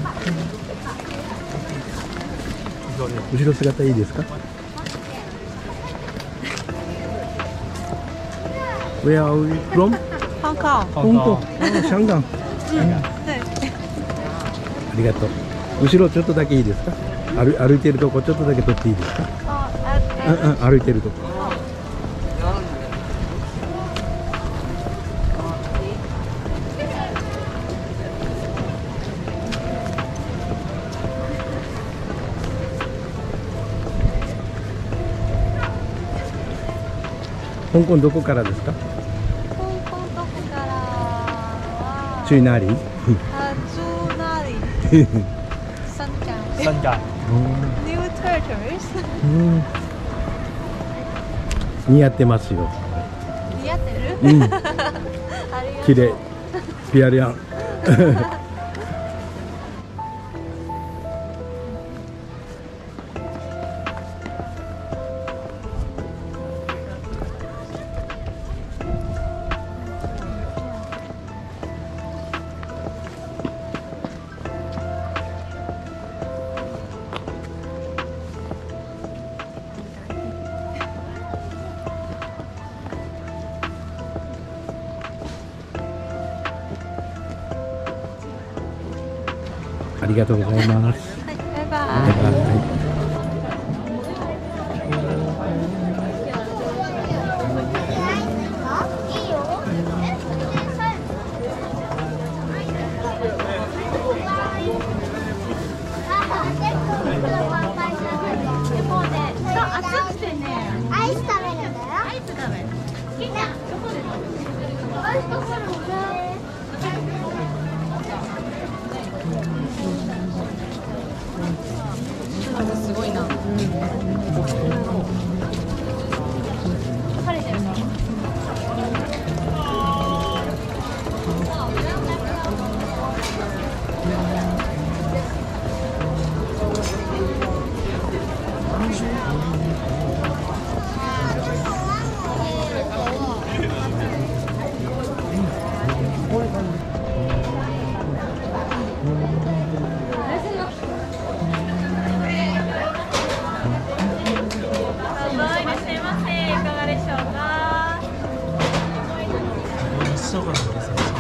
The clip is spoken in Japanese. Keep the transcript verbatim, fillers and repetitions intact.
後ろ姿いいですか？ Where are we from? 香港。 香港。香港。ありがとう。後ろちょっとだけいいですか？歩歩いてるとこちょっとだけ撮っていいですか？うんうん、歩いてるとこ。香港どこからですか？ 香港どこからは。 去哪里？ 啊，住那里。香港。 香港。 New Turtles。 うん。似合ってますよ。 似合ってる？ うん。 ありがとう。 綺麗。ピアリアン。ありがとうございます。 はい、バイババイバイ。 暑くてね、アイス食べるんだよ。アイス食べる。キンちゃん、どこで食べる？アイス食べるんだよ。すごいな。晴れてるな。 そうか。